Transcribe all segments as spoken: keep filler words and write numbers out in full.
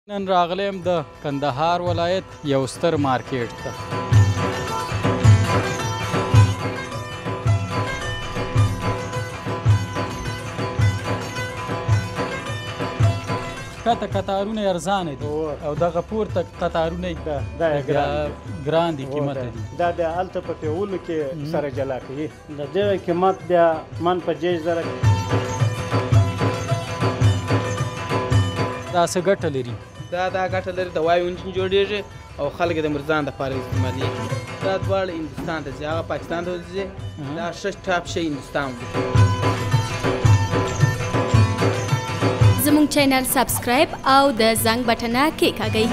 نن راغلی یم د کندهار ولایت یو ستر مارکیټ ته. ښکته قطارونه یې ارزانه دي او دغه پورته قطارونه یې ګران دي، قیمته دي. دا بیا هلته په پیولو کې سره جلا کوي. د دغه قیمت بیا من په دېرش زره دا څه ګټه لري؟ دا دا ګټه لري، د وایو انجن جوړېږي او خلک د مرزان دپاره استعمالېږي. دا دواړه هندوستان ته ځي، هغه پاکستان ته ځي. دا ښه ټاپ شی هندوستان دی. زموږ چینل سبسکرایب او د زنګ بټنه کېکاږئ.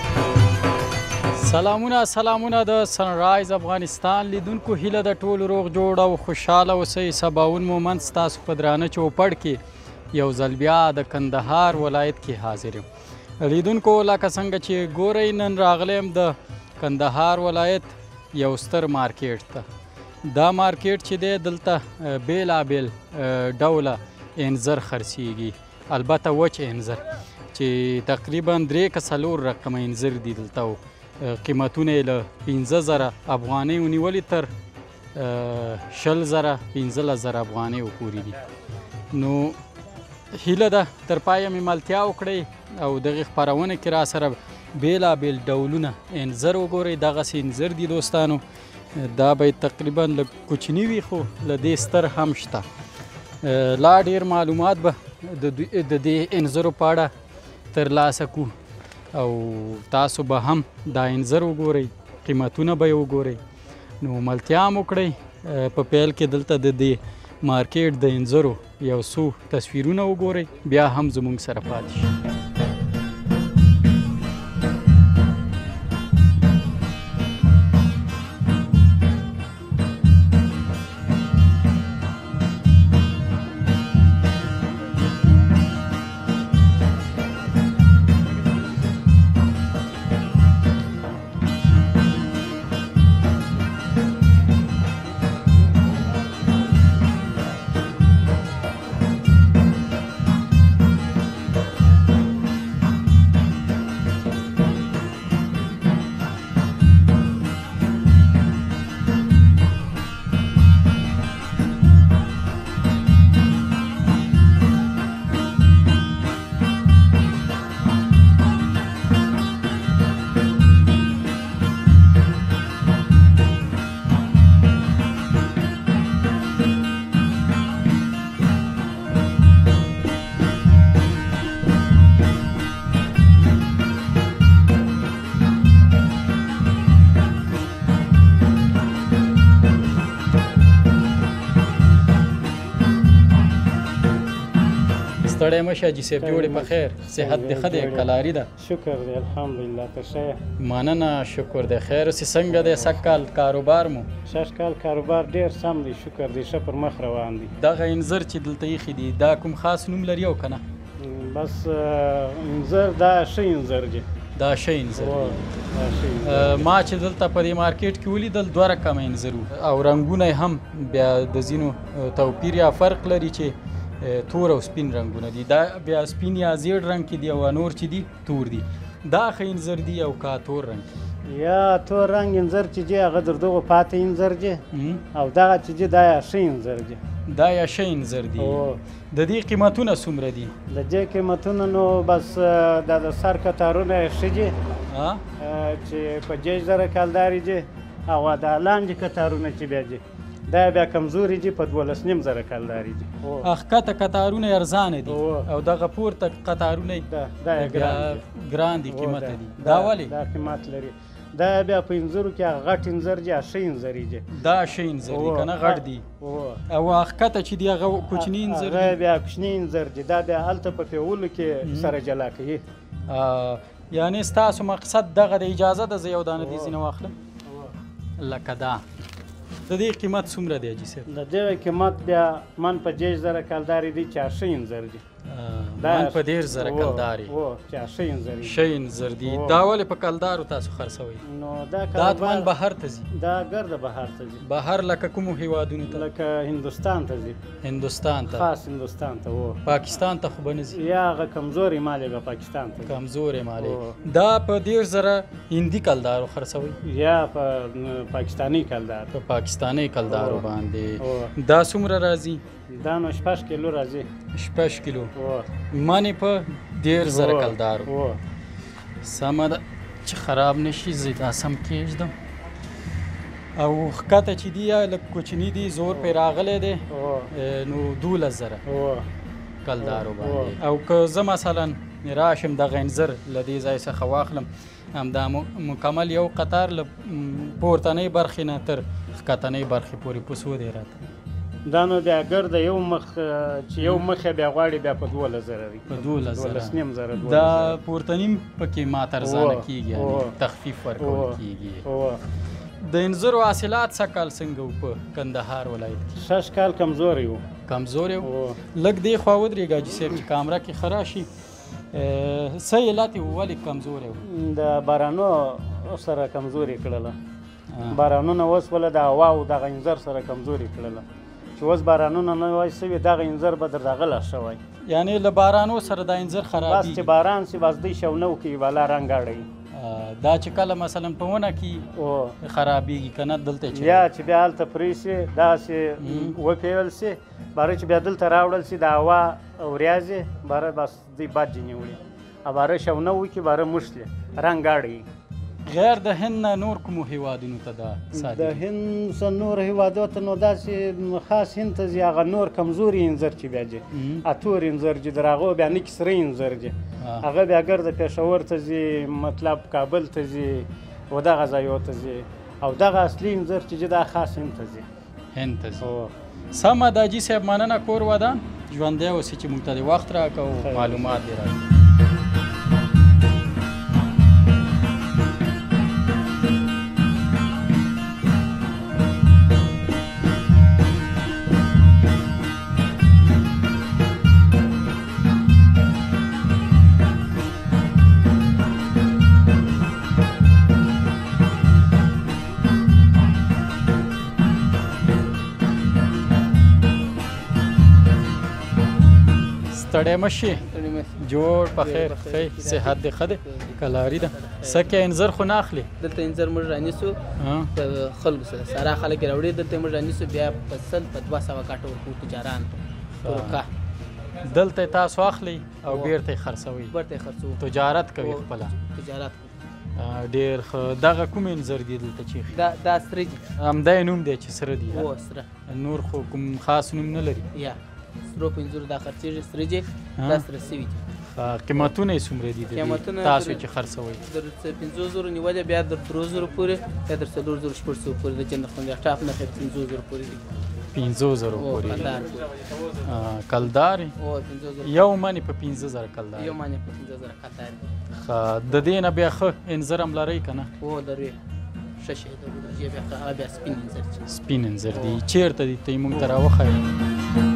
سلامونه سلامونه د سنرایز افغانستان لیدونکو، هیله د ټولو روغ جوړ او خوشحاله اوسئ. سباون مومند ستاسو په درانه چوپړ کې یو ځل بیا د کندهار ولایت کې حاضر یم. لیدونکو، لکه څنګه چې ګورئ، نن راغلی یم د کندهار ولایت یو ستر مارکیټ ته. دا مارکیټ چې دی، دلته بیلابیل ډوله انځر خرڅیږي، البته وچ انځر چې تقریبا درې که څلور رقمه انځر دي دلته. قیمتونه یې له پنځه زره افغانیو نیولې تر شل زره پنځلس زره افغانیو پورې دي. نو هیله ده تر پایه مې ملتیا وکړئ او دغې خپرونه کې را سره بیلابیل ډولونه انځر وګورئ. دغسې انځر دي دوستانو، دا به تقریبا لږ کوچني وي خو له دې ستر هم شته. لا ډېر معلومات به د دې انځرو په اړه ترلاسه کړو او تاسو به هم دا انځر وګورئ، قیمتونه به یې وګورئ. نو ملتیا هم وکړئ. په پیل کې دلته د دې مارکیټ د انځرو یو څو تصویرونه وګورئ، بیا هم زموږ سره پاتې شئ. ستړی مه شه حاجي صاحب، جوړې په خیر، صحت دې ښه دی، کلاري ده؟ شکر دی الحمدلله. ته ښه یې؟ مننه، شکر دی. خیر اوسې، څنګه دی سږ کال کاروبار مو؟ سږ کال کاروبار ډېر سم دی، شکر دی، ښه پر مخ روان دی. دغه انځر چې دلته ایښي دي، دا کوم خاص نوم لري او که نه؟ بس انځر دا ښه انځر دی. دا ښه انځر دی. ما چې دلته په دې مارکیټ کې ولیدل، دوه رقمه انځر وو او رنګونه یې هم بیا د ځینو توپیر یا فرق لري چې تور او سپین رنګونه دي. دا بیا سپین یا زیړ رنګ کې دي او نور چې دي تور دي. دا ښه انځر دي او که تور رنګ؟ یا تور رنګ انځر چې دی هغه در دغو پاتې انځر دی او دغه چې دی دا یا ښه انځر دی. دا یا ښه انځر دي. د دې قیمتونه څومره دي؟ د دې قیمتونه نو بس دا د سر کتارونه یې ښه دي چې په دېرش زره کلدارې دي او دا لاندې کتارونه چې بیا دي دا بیا کمزوري دي، په دولس نیم زره کلدارې دي. ښکته قطارونه یې ارزانه دي او دغه پورته قطارونه یې ګران دي، قیمته دي. دا ولې؟ دا قیمت لري. دا بیا په انځرو کې هغه غټ انځر دي، ښه انځرې دي. دا ښه انځر دي که نه غټ دي؟ او ښکته چې دي هغه کوچني انځر دي؟ هغه بیا کوچني انځر دي. دا بیا هلته په پیولو کې سره جلا کوي. یعنې ستاسو مقصد دغه د اجازه ده زه یو دانه دې ځینې واخلم؟ لکه دا. د دې قیمت څومره دی حاجي صاحب؟ د دې قیمت بیا من په دېرش زره کلدارې دی چې ښه انځر دي. من په ډېر زره کلدار یې او چې ښه انځر ښه انځر دي دا ولې په کلدارو تاسو خرڅوئ نو دا دا اتمن بهر ته ځي دا ګرده بهر ته ځي بهر لکه کومو هیوادونو ته لکه هندوستان ته ځي هندوستان ته خاص هندوستان ته و پاکستان ته خو به نه ځي یا هغه کمزورې مالې به پاکستان ته کمزورې مالې دا په ډېر زره هندي کلدارو خرڅوئ یا په پاکستاني کلدار په پاکستاني کلدارو باندې دا څومره راځي دا نو شپږ کیلو راځي شپږ کیلو منې په ډېر زره کلدارو سمه ده چې خراب نه شي زه دا سم کېږدم او ښکته چې دي یا لږ کوچني دي زور پرې راغلی دی نو دولس زره کلدارو باندې او که زه مثلا راشم دغه انځر له دې ځای څخه واخلم همدا مکمل یو قطار له پورتنۍ برخې نه تر ښکتنۍ برخې پورې په څو دی راته دا نو بیا ګرده یو مخ چې یو مخ یې بیا غواړي بیا په دولس زره وي په دولس دولس نیم زره دا پورتني پکې ماته ارزانه کېږي یعنې تخفیف ورکول کېږي د انځرو حاصلات سږ کال څنګه و په کندهار ولایت کې شش کال کمزوری و کمزوری و لږ دې خوا ودرېږه حاجي صاحب چې کامره کې ښه راشي څه علت یې ولې کمزوری و د بارانو سره کمزوري کړله بارانونه اوس ولې د هوا او دغه انځر سره کمزوري کړله چې اوس بارانونه نه وای سوي دغه انځر به در دغه لا شوی یعنې له بارانو سره دا انځر خرابېږي بس چې باران سي بس دی شونو کې بالا رنګ اړوي دا چې کله مثلا په ونه کې خرابېږي که نه دلته چې یا چې بیا هلته پرې سي داسې وپیول سي باره چې بیا دلته راوړل سي د هوا وریځې باره بس دی بد جنې وړي باره شونه وکړي باره مشلې رنګ اړوي غیر د هند نه نور کومو هیوادونو ته دا د هند څه نور هیوادو ته نو داسې خاص هند ته ځي هغه نور کمزوري انځر چې بیا ځي اتور انځر چې در هغو بیا نکي سره انځر ځي هغه بیا ګرده پېښور ته ځي مطلب کابل ته ځي و دغه ځایو ته ځي او دغه اصلي انځر چې ځي دا خاص هند ته ځي هند ته ځي سمه ده حاجي صاحب مننه کور ودان ژوندی اوسې چې موږ ته د وخت راکړه او معلومات دې راکړه ستړی مه شي جوړ په خیر ښه صحت دې ښه دی کلاري ده څه کې انځر خو نه اخلي دلته انځر موږ رانیسو په خلکو سره سارا خلک یې راوړي دلته موږ رانیسو بیا په سل په دوه سوه کاټه ورکوو تجاران ته دلته تاسو اخلي او بیرته یې خرڅوئ بیرته یې خرڅوو تجارت کوي خپله تجارت ډېر ښه دغه کوم انځر دي دلته چې دا سره دي همدا یې نوم دی چې سره دي هو سره نور خو کوم خاص نوم نه لري یا سرو په انځرو دا خرڅېږي سره دي دا سره سوي دي قیمتونه یې څومره دي تاسو چې خرڅوئ در پنځو زرو نیولې بیا در درو زرو پورې یا در څلور زرو شپږ سوو پورې د جنت خوندې ټاپ نه تر پنځو زرو پورې دي پنځو زرو پورې کلدار یو منې په پنځه زره کلدار یو منې په پنځه زره کلدار ښه د دې نه بیا ښه انځر هم لرئ که نه هو لري ښه شی دی بیا بیا سپین انځر دي سپین انځر دي چېرته دي ته یې موږ ته راوښایه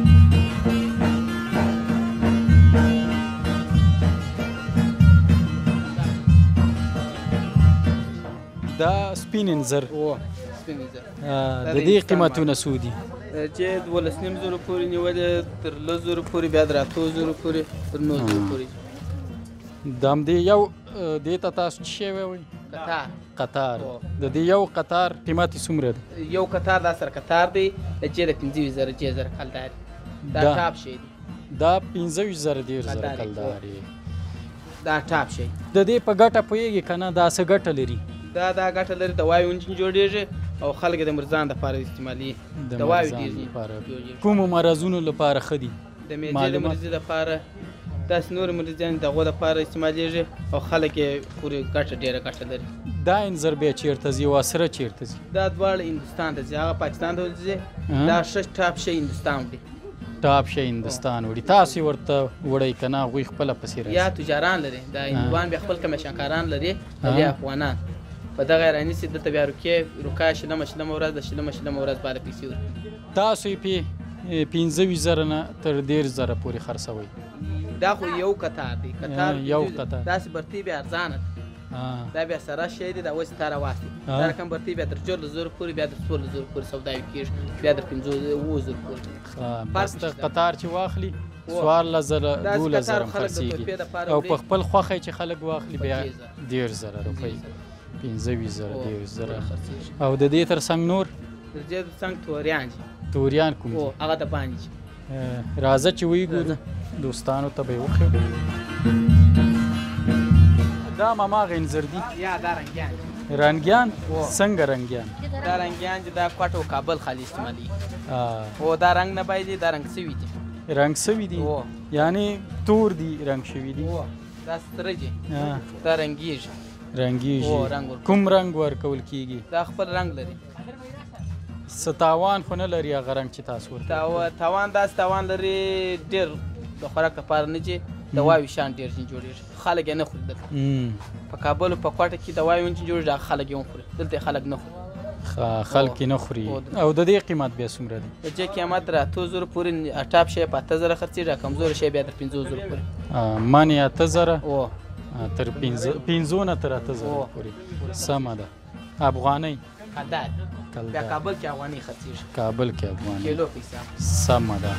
دا سپین انځر او سپین انځر د دې قیمتونه څو دي چې دولس نیم زرو پورې نیولې تر لس زرو پورې بیا در اتو زرو پورې تر نو زرو پورې د همدې یو دې ته تاسو څه شی وایئ قطار قطار د دې یو قطار قیمت یې څومره دی یو قطار دا سره قطار دی د چې د پنځه ویشت زره چې زره کلدار دا ټاپ شی دی دا پنځه ویشت زره ډېر زره کلدار دا ټاپ شی د دې په ګټه پوهېږي که نه دا څه ګټه لري دا دا ګټه لري د وایو انجن جوړېږي او خلک د مرزان دپاره استعمالوي د وایو ډېر کومو مرضونو لپاره ښه دي د معدې د مرضي دپاره داسې نور مرضیان د هغو دپاره استعمالېږي او خلک یې پورې ګټه ډېره ګټه لري دا انځر بیا چېرته ځي او سره چېرته ځي دا دواړه هندوستان ته ځي هغه پاکستان ته ځي دا ښه ټاپ شی هندوستان وړي ټاپ شی هندوستان وړي تاسو یې ورته وړئ که نه هغوی خپله پسې راځي یا تجاران لري دا هندوان بیا خپل کمیشنکاران لري بیا افغانان په دغه یې رانیسي دلته بیا روکې روکا شلمه شلمه ورځ د شلمه شلمه ورځ باندې پیسې ورکوي تاسو یې پې پنځه ویشت زره نه تر ډېر زره پورې خرڅوئ دا خو یو کتار دی کتار یو کتار داسې برتي بیا ارزانه دا بیا سره شی دی دا اوس تا راواخلي دا رقم برتي بیا تر څلور زرو پورې بیا تر څوارلس زرو پورې سوداوي کېږي بیا تر پنځو اووه زرو پورې بس ته قطار چې واخلي څوارلس زره دولس زره خرڅېږي او په خپل خوښه چې خلک واخلي بیا دېرش زره روپۍ پنځه ویشت زره دېرش زره او د دې تر څنګ نور د دې تر څنګ توریان دي توریان کوم دي هغه د باندې راځه چې ویګو دوستانو ته به یې وښیو دا ماماغه انځر دي یا دا رنګیان رنګیان څنګه رنګیان دا رنګیان چې دا کوټ او کابل خالي استعمالي او دا رنګ نه باید دا رنګ سوي دي رنګ سوي دي یعنی تور دي رنګ شوي دي دا ستره دي دا رنګیږي رنګیږي کوم رنګ ورکول کیږي دا خپل رنګ لري څه تاوان خو نه لري هغه رنګ چې تاسو ورکوي تاوان داسې تاوان لري ډېر د خوراک لپاره نه چې دواوې شان ډېر ځینې جوړېږي خلک یې نه خوري دلته په کابل په کوټه کې دواوې ونې چې جوړېږي هغه خلک یې وخوري دلته خلک نه خوري خلک یې نه خوري او د دې قیمت بیا څومره دی د دې قیمت تر اتو زرو پورې ټاپ شی په اته زره خرڅېږي کمزوری شی بیا تر پنځو زرو پورې منې اته زره تر پنځو نه تر اته زره پورې سمه ده افغانۍ کلدار بیا کابل کې افغانۍ خرڅېږي کابل کې افغانۍ کیلو په حساب سمه ده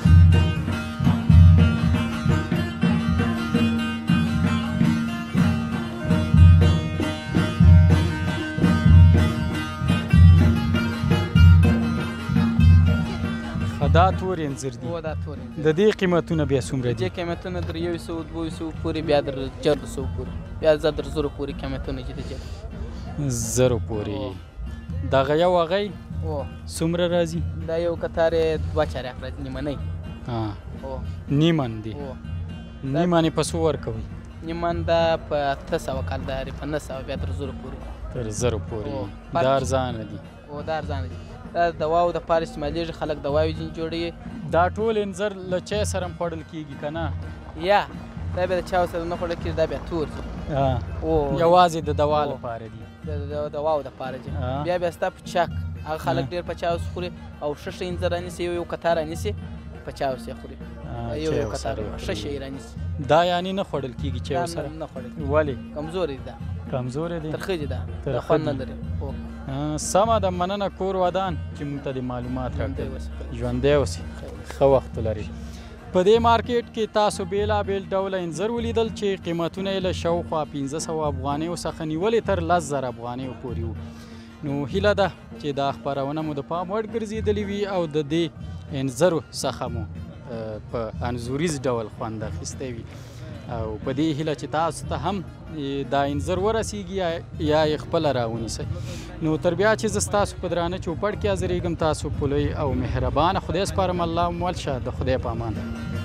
دا تور انځر دي دا تور د دې قیمتونه بیا څومره دي د دې قیمتونه در یو سوه دوه سوه پورې بیا در څلور سوه پورې بیا در زرو پورې قیمتونه چې د زرو پورې دغه یو هغی څومره راځي دا یو کتار دوه چارې راځي نیمنۍ نیمن دي نیمن یې په څو ورکوي نیمن دا په اته سوه کلدارې په نه سوه بیا تر زرو پورې تر زرو پورې دا ارزانه دي او دا ارزانه دي دا د دواو دپاره استعمالیږي خلک دواوې ځینې جوړوي دا ټول انځر له چای سره هم خوړل کېږي که نه یا دا بیا د چاو سره نه خوړل کېږي دا بیا تور دي یوازې د دوا لپاره دي د دواو دپاره دي بیا بیا ستا په چک هغه خلک ډېر په چاو خوري او ښه ښه انځر رانیسي یو یو کتار رانیسي په چاو سې خوري یو یو کتار ښه شی رانیسي دا یعنی نه خوړل کېږي چای سره نه خوړل ولې کمزوري ده کمزوري دي ترخه دي ده خوند نه لري سمه ده مننه کور ودان چې موږ ته د معلومات راکړل ژوندی اوسئ ښه وخت ولرئ په دې مارکیټ کې تاسو بېلابېل ډوله انځر ولیدل چې قیمتونه یې له شاوخوا پنځه سوه افغانیو څخه نیولې تر لس زره افغانیو پورې وو نو هیله ده چې دا خپرونه مو د پام وړ ګرځېدلې وي او د دې انځرو څخه مو په انځوریز ډول خوند اخیستی وي او په دې هیله چې تاسو ته هم دا انځر ورسیږي یا یې خپله راونیسئ نو تر بیا چې زه ستاسو په درانه چوپړ کې حاضرېږم تاسو په لوی او مهربانه خدای سپارم الله مو شه د خدای په امان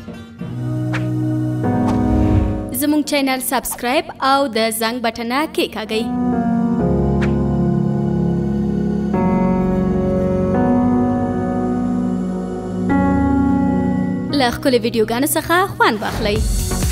زموږ چینل سبسکرایب او د زنګ بټنه کېکاږئ له ښکلو ویډیوګانو څخه خوند واخلئ